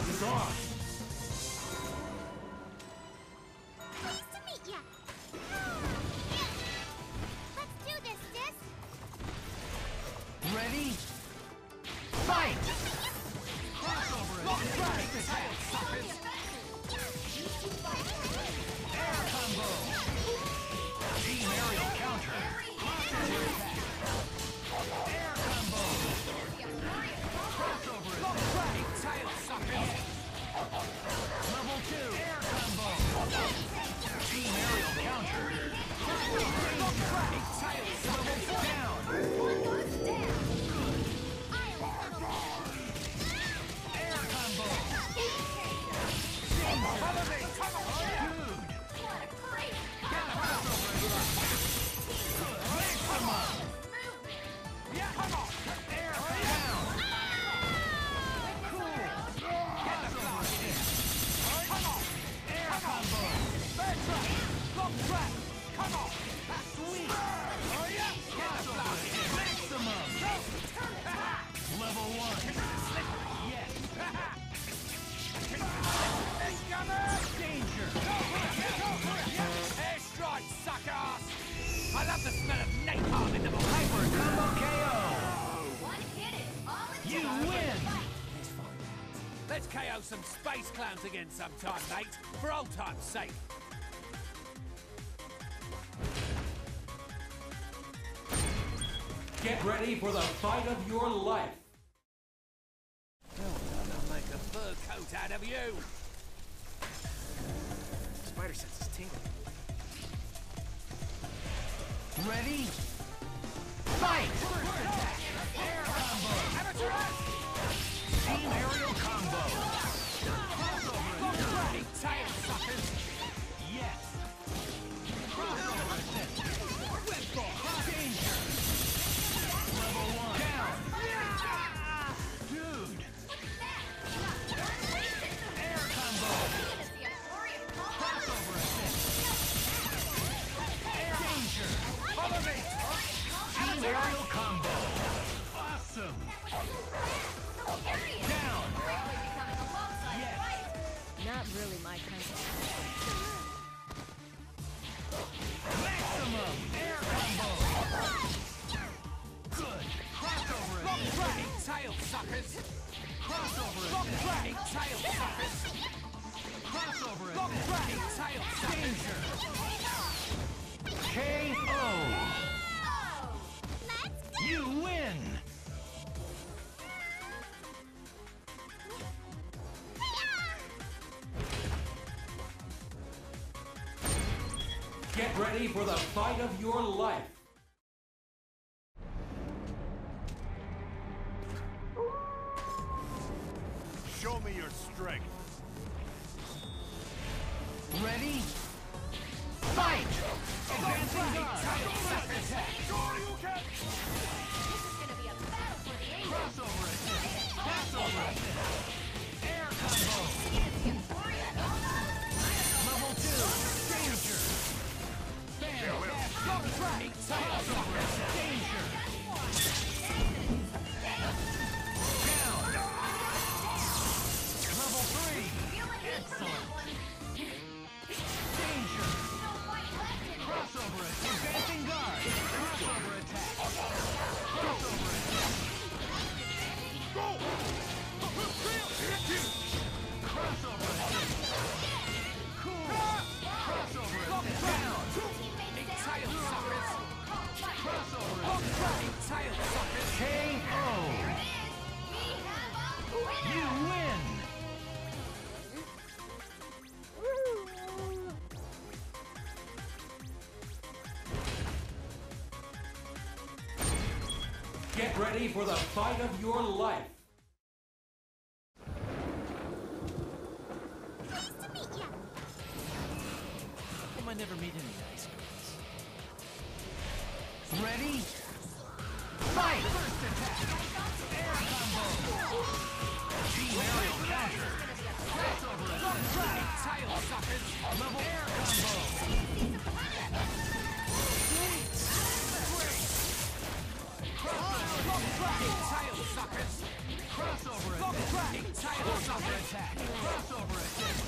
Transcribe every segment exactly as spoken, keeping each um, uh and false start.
is on. Nice to meet ya. Let's do this, sis. Ready? Fight! Crossover attack! Air combo! Team aerial counter! Crossover attack! Air combo! Crossover attack! Tail suckers! Level two! Air combo! Team aerial counter! Crossover attack! Tail suckers down! One goes down. Air combo! Follow me! Come on! Dude! What a great Get a crossover attack! Good! Come on! Yeah, come on! Air down! Cool! Get the flower stick! Come on! Air combo! Bad trap! Block trap! Come on! Sweet! Oh yeah! Get the flower stick! Maximum! Level one! Yes! Danger! Airstrike, suckers! I love the smell of napalm in the morning! Hyper combo K O! one hit it. All it You takes. win! Let's K O some space clowns again sometime, mate. For old time's sake. Get ready for the fight of your life! Well done, I'll make a fur coat out of you. Spider sense is tingling. Ready? Fight! Air combo! Team aerial combo! Crossover attack! Tail suckers! Yes! Crossover attack! Danger! Level one! Down! Dude! Air combo! Crossover attack! Danger! Follow me! Team aerial combo! Awesome! Down! Yes! Not really my kind of. Maximum! Air combo! Good! Crossover attack! Tail suckers! Crossover attack! Tail suckers! Crossover attack! Tail suckers! Danger! K O! Let's go. You win! Get ready for the fight of your life! Show me your strength. Ready? Fight! Advancing guard! Attack! This is gonna be a battle for the ages. Crossover attack! Crossover attack! Air combo! Level two! Danger! Fan! Block track! Crossover attack! Danger! Down! Level three! Excellent! Danger! Crossover attack! Advancing guard! Crossover attack! Crossover attack! Crossover attack! Cool! Crossover attack! Down! Tail suckers! Crossover attack! Tail suckers! K O! You win! Get ready for the fight of your life! Nice to meet ya. I might never meet any nice girls. Ready? Fight! First attack! Air combo! Team aerial counter! Crossover attack! Tail suckers! Level air combo! Crossover attack! Tail suckers! Crossover attack! Big tail suckers. Attack. Crossover attack.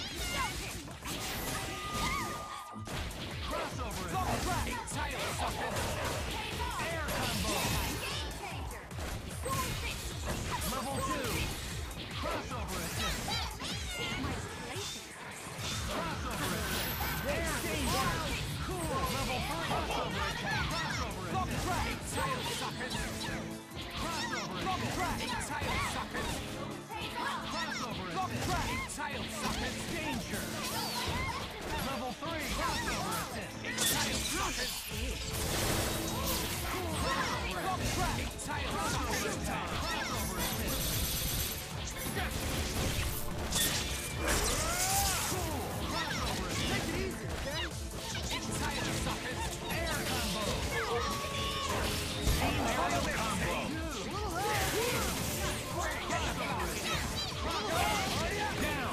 Crossover attack. Big tail suckers. Air combo. Level two. Crossover attack. Crossover attack. Air danger. Cool. Level three. Crossover attack. Crossover Lock attack. track. Big tail suckers. Crossover Lock attack. track. Big tail suckers. Crossover Lock attack. track. Big tail suckers. Danger. Level three. Crossover attack. Big tail suckers. Lock track. Big tail suckers. Crossover attack. Cool. Crossover attack. Take it easy, okay? Big tail suckers. Air combo. Team aerial combo. Down.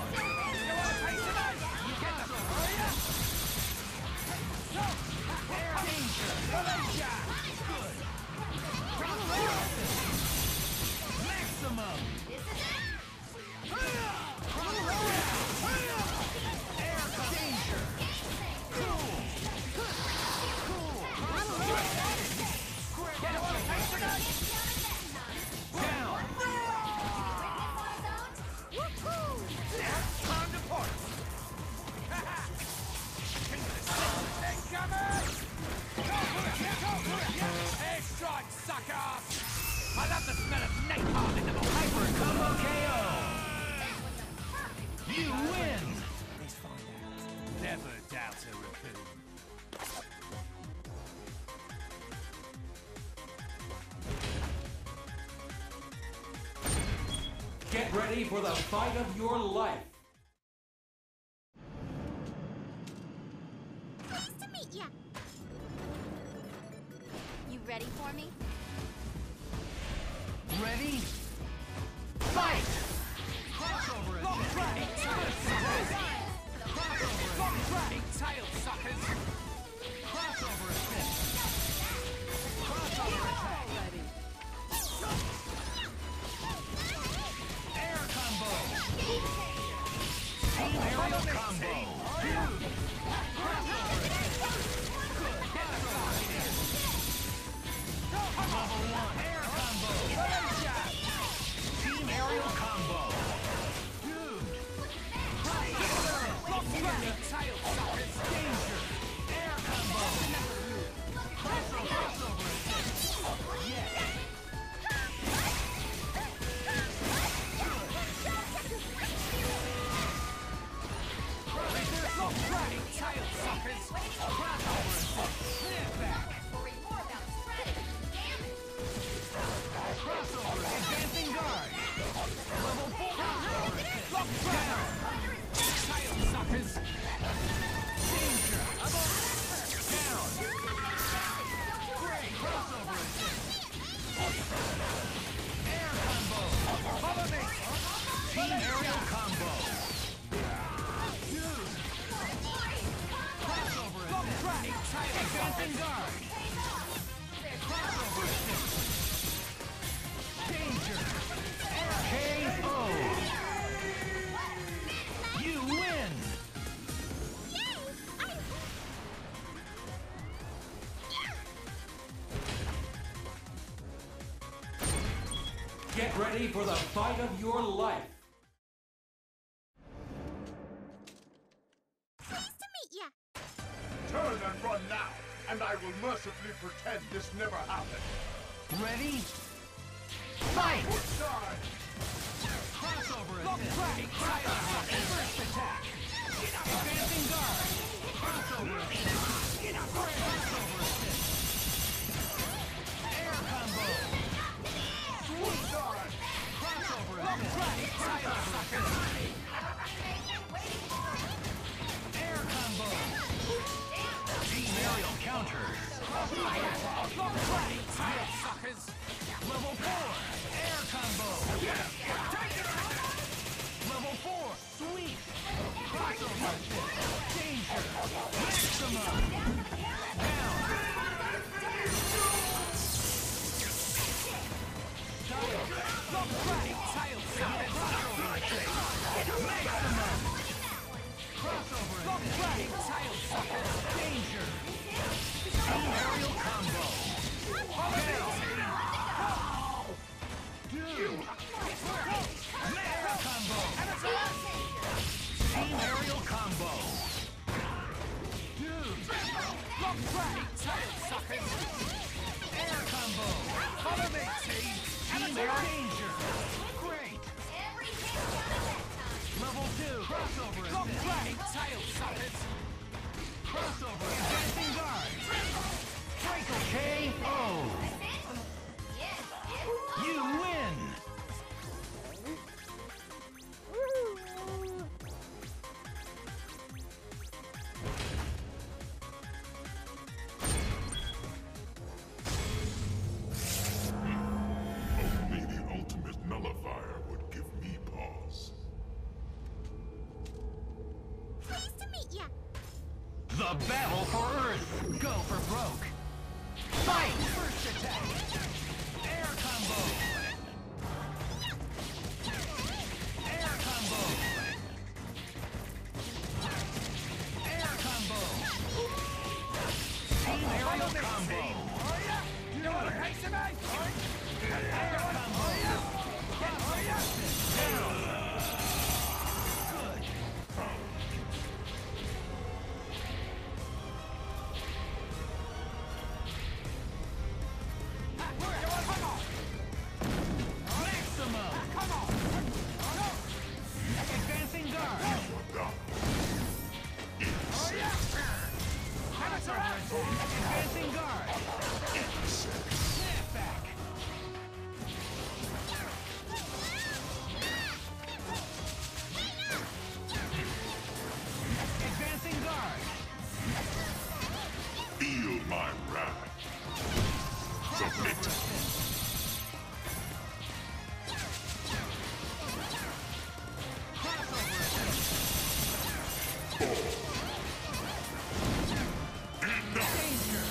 Air danger. Maximum. Air danger. Cool. Cool. Down. Time to party. Incoming! Airstrike, sucker! I love the smell of napalm in the morning. Hyper combo K O. You win. Let's find out. Never doubt a raccoon. Get ready for the fight of your life. Nice to meet ya. You ready for me? Ready? Fight. Crossover attack. Big tail suckers! Big tail suckers! Crossover attack. Crossover attack. Air combo. Team aerial combo. Crossover attack. Level one. Air combo. Team aerial combo. Dude. Big tail suckers! Danger. Air combo. Crossover crossover attack. Yes. Big tail suckers! Crossover attack. Snap back. Worry more about strategy and damage. Crossover. Advancing guard. Level four. Crossover attack. Down. Big tail suckers! Danger. Down. Great. Crossover attack. Air combo. Follow me. Team aerial combo. Dude. Crossover attack. Big tail Advancing suckers! guard. Crossover attack. Danger. K O. You win. Get ready for the fight of your life. Nice to meet ya. Turn and run now, and I will mercifully pretend this never happened. Ready? Fight! Die! Crossover Lock attack. track! Big tail suckers! First attack. Advancing guard. Crossover attack. Crossover attack. Air combo. Sweet guard. Crossover Lock attack. track! Big tail suckers! Air combo. Team aerial counters. Lock track! Big tail suckers! Level four. Air combo. Level four. Sweet. Crossover attack. Danger. Maximum. Down. Lock track! Big tail suckers! Big tail suckers! Danger! Team aerial combo! Dude! Mega combo! Team aerial combo! Dude! Block track! Big tail suckers! Air combo! Follow me, team! Team air danger! Great! Level two! Crossover Block assist! track! Big tail suckers! Crossover! Advancing guard! Franco K O! You win! Only the ultimate nullifier would give me pause. Pleased to meet ya. The battle for Earth! Go for broke! Fight! First attack! Air combo! Air combo! Air combo! Team aerial combo! You know what a case of me? Air combo! Good! Maximum! Come on! Advancing guard! Advancing guard! Snap back! Advancing guard! Feel my wrath. Submit. Crossover assist! Danger!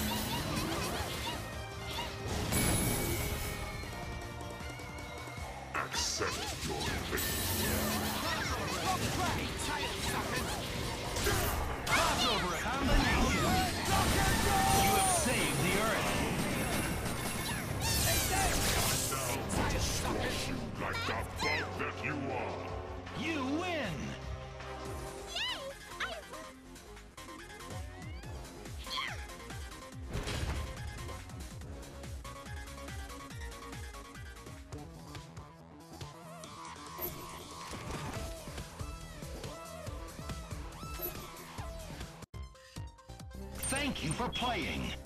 Accept your fate. Block track! Big tail suckers! Crossover combination! You have saved the Earth! Now to squash you like the bug that you are. You win! Yay! I... Thank you for playing!